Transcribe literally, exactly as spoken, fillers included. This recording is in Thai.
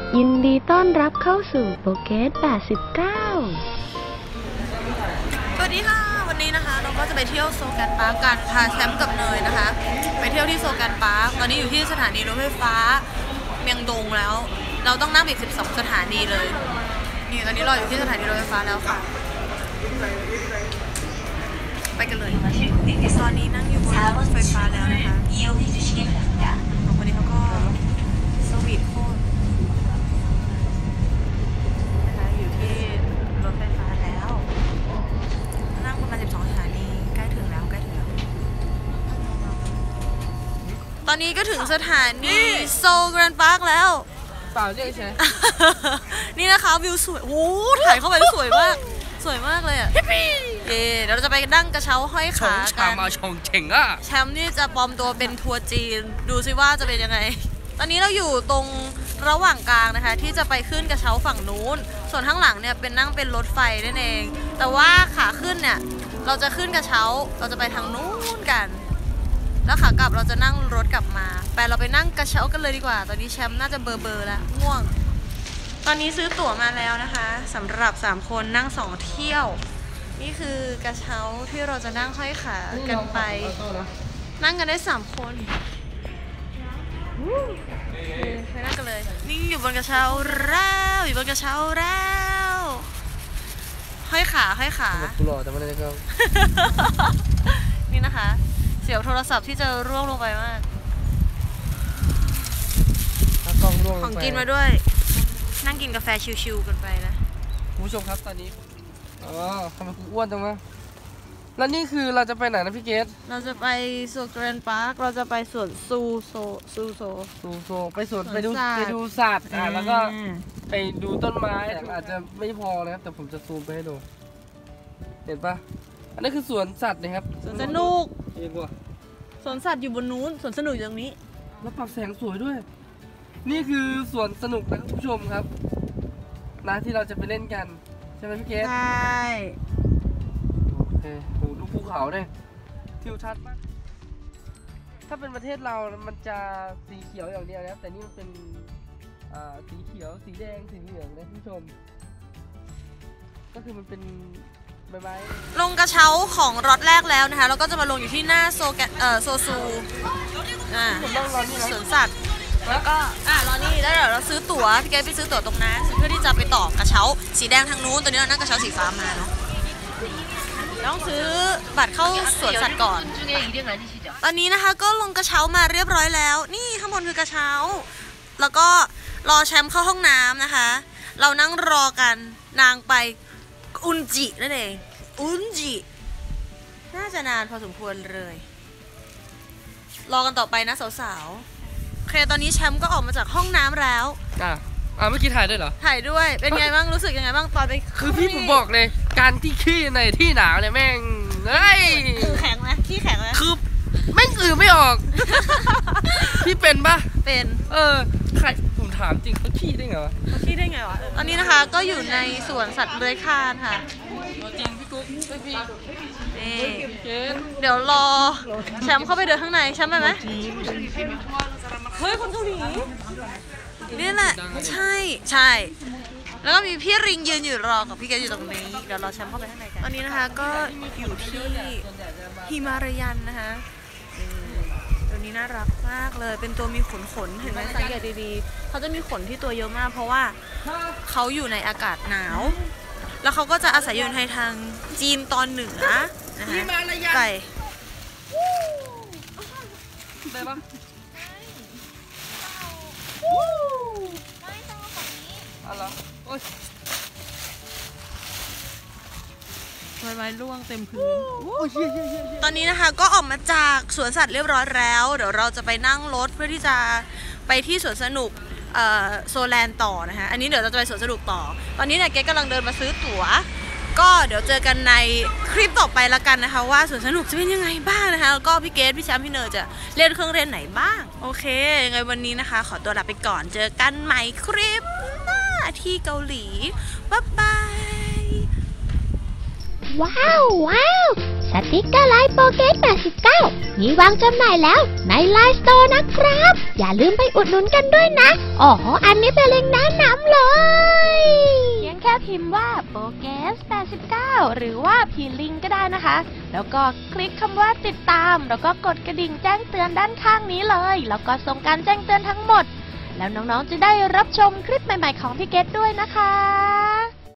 ยินดีต้อนรับเข้าสู่โปเกตแปดสิบเก้าสวัสดีค่ะวันนี้นะคะเราก็จะไปเที่ยวโซแกนปาร์คกันพาแชมป์กับเนยนะคะไปเที่ยวที่โซแกนปาร์คตอนนี้อยู่ที่สถานีรถไฟฟ้าเมียงดงแล้วเราต้องนั่งอีกสิบสองสถานีเลยนี่ตอนนี้เราอยู่ที่สถานีรถไฟฟ้าแล้วค่ะไปกันเลยตอนนี้นั่งอยู่บนรถไฟฟ้าแล้วนะคะวันนี้เขาก็สวีทโคตรนะคะอยู่ที่รถไฟฟ้าแล้วนั่งประมาณสิบสองสถานีใกล้ถึงแล้วใกล้ถึงแล้วตอนนี้ก็ถึงสถานีโซแกรนด์พาร์คแล้วเปล่าเรียกใช่นี่นะคะวิวสวยโอ้ถ่ายเข้าไปสวยมากสวยมากเลยอ่ะเย่เดี๋ยวเราจะไปนั่งกระเช้าห้อยขากันมาชงเฉ่งอ่ะแชมป์นี่จะปลอมตัวเป็นทัวร์จีนดูซิว่าจะเป็นยังไงตอนนี้เราอยู่ตรงระหว่างกลางนะคะที่จะไปขึ้นกระเช้าฝั่งนู้นส่วนข้างหลังเนี่ยเป็นนั่งเป็นรถไฟนั่นเองแต่ว่าขาขึ้นเนี่ยเราจะขึ้นกระเช้าเราจะไปทางนู้นกันแล้วขากลับเราจะนั่งรถกลับมาไปเราไปนั่งกระเช้ากันเลยดีกว่าตอนนี้แชมป์น่าจะเบอร์เบอร์แล้วง่วงตอนนี้ซื้อตั๋วมาแล้วนะคะสำหรับสามคนนั่งสองเที่ยวนี่คือกระเช้าที่เราจะนั่งห้อยขากันไปนั่งกันได้สามคนไปนั่งกันเลยนี่อยู่บนกระเช้าแล้วอยู่บนกระเช้าแล้วห้อยขาห้อยขากูหล่อแต่ไม่ได้เข้านี่นะคะเสียบโทรศัพท์ที่จะร่วงลงไปมากของกินมาด้วยนั่งกินกาแฟชิวๆกันไปนะคุณผู้ชมครับตอนนี้อ๋อทำไมกูอ้วนจังวะแล้วนี่คือเราจะไปไหนนะพี่เกดเราจะไปโซแกรนด์พาร์คเราจะไปสวนซูโซซูโซซูโซไปสวนไปดูไปดูสัตว์อ่ะแล้วก็ไปดูต้นไม้อาจจะไม่พอนะครับแต่ผมจะซูมไปให้ดูเห็นปะอันนี้คือสวนสัตว์นะครับสวนสนุกเองว่ะสวนสัตว์อยู่บนนู้นสวนสนุกอยู่ตรงนี้แล้วปรับแสงสวยด้วยนี่คือสวนสนุกนะครับผู้ชมครับนะที่เราจะไปเล่นกันใช่ไหมพี่เกดใช่โอเคโหดูภูเขาเนี่ยทิวทัศน์มากถ้าเป็นประเทศเรามันจะสีเขียวอย่างเดียวนะแต่นี่มันเป็นสีเขียวสีแดงสีเหลืองนะผู้ชมก็คือมันเป็นใบไม้ลงกระเช้าของรถแรกแล้วนะคะแล้วก็จะมาลงอยู่ที่หน้าโซแกเอ่อโซซูอ่าสวนสัตว์แล้วก็อ่ะรอนี่แล้วเดี๋ยวเราซื้อตั๋วพี่เกดไปซื้อตั๋วตรงนั้นเพื่อที่จะไปต่อกระเช้าสีแดงทางนู้นตัวนี้เรานั่งกระเช้าสีฟ้ามาเนาะต้องซื้อบัตรเข้าสวนสัตว์ก่อนตอนนี้นะคะก็ลงกระเช้ามาเรียบร้อยแล้วนี่ข้างบนคือกระเช้าแล้วก็รอแชมป์เข้าห้องน้ำนะคะเรานั่งรอกันนางไปอุนจินั่นเองอุนจิน่าจะนานพอสมควรเลยรอกันต่อไปนะสาวๆโอเคตอนนี้แชมป์ก็ออกมาจากห้องน้ำแล้วอ่ะอ่ะเมื่อกี้ถ่ายด้วยเหรอถ่ายด้วยเป็นไงบ้างรู้สึกยังไงบ้างตอนไปคือพี่ผมบอกเลยการที่ขี้ในที่หนาวเนี่ยแม่งเฮ้ยคือแข็งไหมขี้แข็งไหมคือแม่งสื่อไม่ออกพี่เป็นปะเป็นเออใครผมถามจริงเขาขี้ได้ไงวะเขาขี้ได้ไงวะตอนนี้นะคะก็อยู่ในสวนสัตว์เลื้อยคลานค่ะจริงพี่กุ๊กพี่เดี๋ยวรอแชมป์เข้าไปเดินข้างในแชมป์ไปไหมเฮ้ยคนเกาหลีนี่แหละใช่ใช่แล้วก็มีพี่ริงยืนอยู่รอกับพี่เกดอยู่ตรงนี้เดี๋ยวรอแชมป์เข้าไปข้างในกันตอนนี้นะคะก็อยู่ที่ฮิมารายันนะคะตัวนี้น่ารักมากเลยเป็นตัวมีขนขนเห็นไหมสังเกตดีๆเขาจะมีขนที่ตัวเยอะมากเพราะว่าเขาอยู่ในอากาศหนาวแล้วเขาก็จะอาศัยอยู่ในทางจีนตอนเหนือนะคะไก่ได้ปะไม่ต้องเอาฝั่งนี้อะไรโอ๊ยใบไม้ร่วงเต็มพื้นตอนนี้นะคะก็ออกมาจากสวนสัตว์เรียบร้อยแล้วเดี๋ยวเราจะไปนั่งรถเพื่อที่จะไปที่สวนสนุกโซแลนด์ต่อนะคะอันนี้เดี๋ยวเราจะไปสวนสนุกต่อตอนนี้เนี่ยเกดกำลังเดินมาซื้อตั๋วก็เดี๋ยวเจอกันในคลิปต่อไปละกันนะคะว่าสวนสนุกจะเป็นยังไงบ้างนะคะแล้วก็พี่เกดพี่แชมป์พี่เนยจะเล่นเครื่องเล่นไหนบ้างโอเคยังไงวันนี้นะคะขอตัวลาไปก่อนเจอกันใหม่คลิปหน้าที่เกาหลีบ๊ายบายว้าวว้าวสติกเกอร์ไลน์โปเกตแปดสิบเก้ามีวางจำหน่ายแล้วในไลน์สโตร์นะครับ อย่าลืมไปอุดหนุนกันด้วยนะอ๋ออันนี้เป็นเล็งก์แนะนำเลยเพียงแค่พิมพ์ว่าโปเกตแปดสิบเก้าหรือว่าพีลิงก็ได้นะคะ แล้วก็คลิกคำว่าติดตามแล้วก็กดกระดิ่งแจ้งเตือนด้านข้างนี้เลยแล้วก็ส่งการแจ้งเตือนทั้งหมดแล้วน้องๆจะได้รับชมคลิปใหม่ๆของพี่เกตด้วยนะคะ